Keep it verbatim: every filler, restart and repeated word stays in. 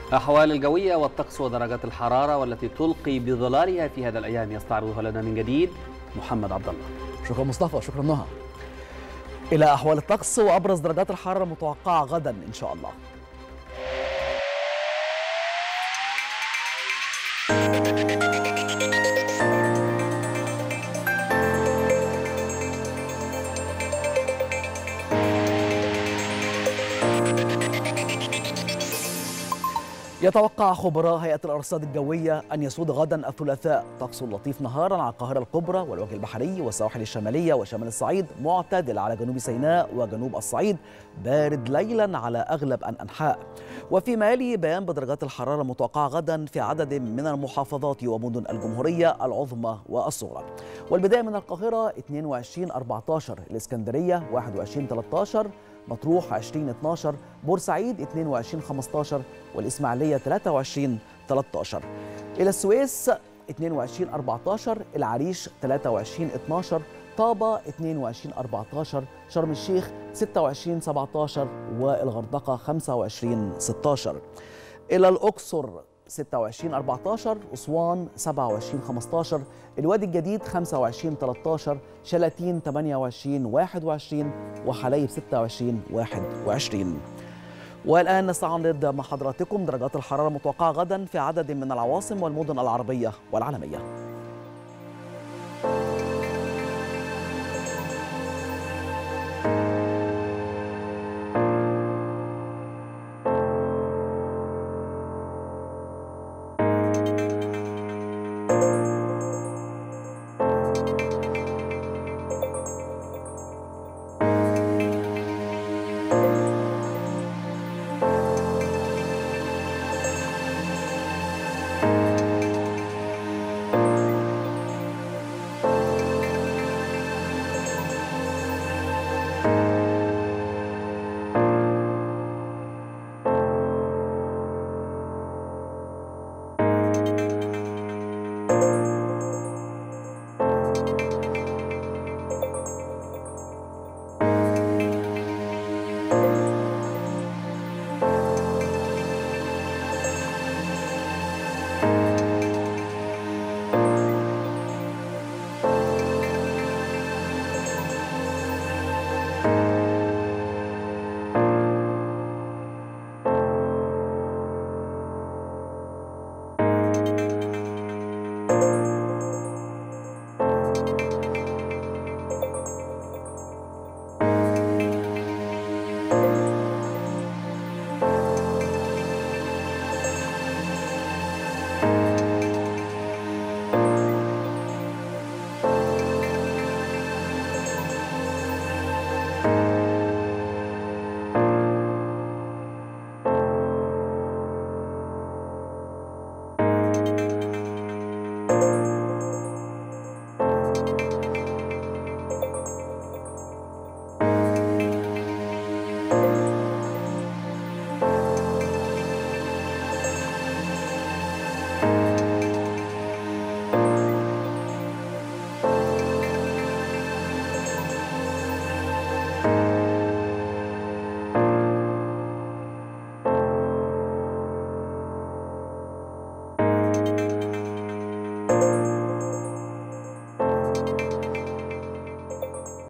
أحوال الجوية والطقس ودرجات الحرارة والتي تلقي بظلالها في هذا الأيام يستعرضها لنا من جديد محمد عبد الله. شكرا مصطفى، شكرا نهى. إلى أحوال الطقس وأبرز درجات الحرارة المتوقعة غدا إن شاء الله. يتوقع خبراء هيئة الأرصاد الجوية أن يسود غدا الثلاثاء طقس لطيف نهارا على القاهرة الكبرى والوجه البحري والسواحل الشمالية وشمال الصعيد، معتدل على جنوب سيناء وجنوب الصعيد، بارد ليلا على أغلب الأنحاء. وفيما يلي بيان بدرجات الحرارة المتوقعة غدا في عدد من المحافظات ومدن الجمهورية العظمى والصغرى. والبداية من القاهرة اثنين وعشرين أربعة عشر، الإسكندرية واحد وعشرين ثلاثة عشر، مطروح عشرين اثنا عشر، بورسعيد اثنين وعشرين خمسة عشر، والإسماعيلية ثلاثة وعشرين ثلاثة عشر. إلى السويس اثنين وعشرين أربعة عشر، العريش ثلاثة وعشرين اثنا عشر، طابة اثنين وعشرين أربعة عشر، شرم الشيخ ستة وعشرين سبعة عشر، والغردقة خمسة وعشرين ستة عشر. إلى الأقصر ستة وعشرين أربعة عشر، أسوان سبعة وعشرين خمسة عشر، الوادي الجديد خمسة وعشرين ثلاثة عشر، شلاتين ثمانية وعشرين واحد وعشرين، وحلايب ستة وعشرين واحد وعشرين. والآن نستعرض مع حضراتكم درجات الحرارة المتوقعة غدا في عدد من العواصم والمدن العربية والعالمية.